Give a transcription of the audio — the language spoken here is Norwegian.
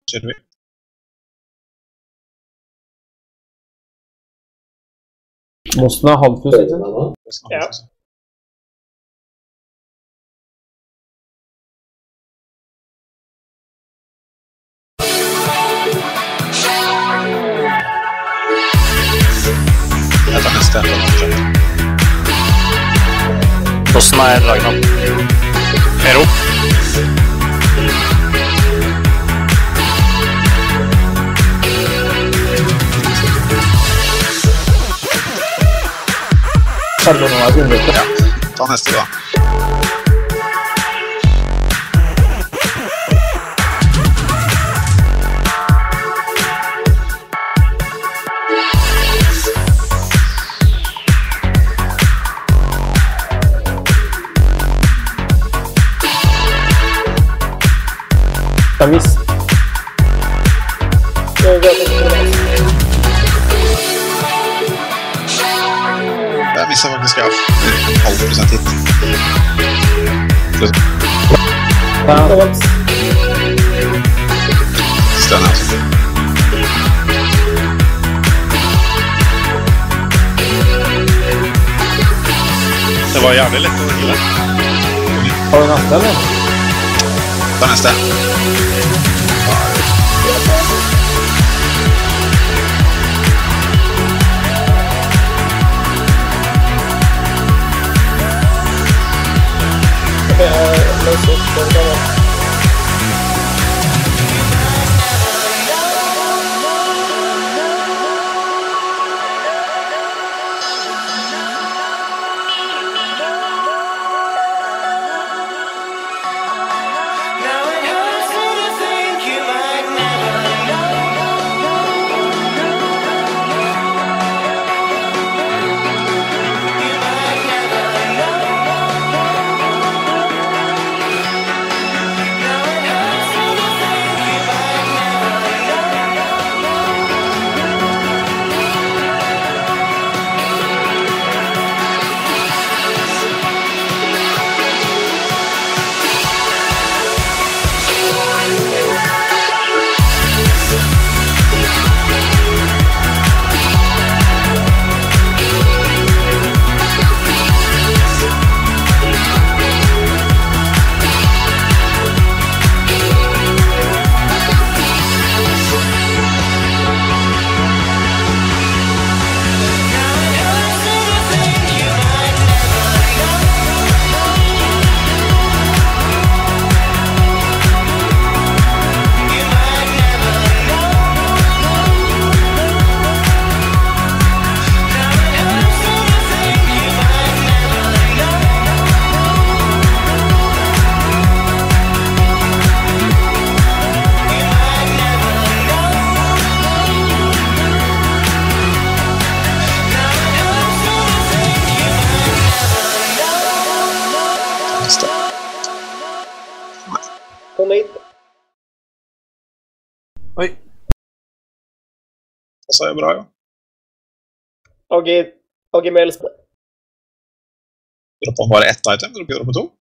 Kjører vi. Mosten er halvfus, ikke? Ja. Jeg tar neste. Mosten er Ragnar. Hero. Ja, ta neste da. Ja visst. Jeg misset faktisk av 0,5% hit. Stønner altså. Det var jævlig lett å hille. Har du neste, eller? Ta neste. Kom hit. Oi. Det sa jeg bra, jo. Og Melspå. Dropper han bare ett item? Dropper han på to?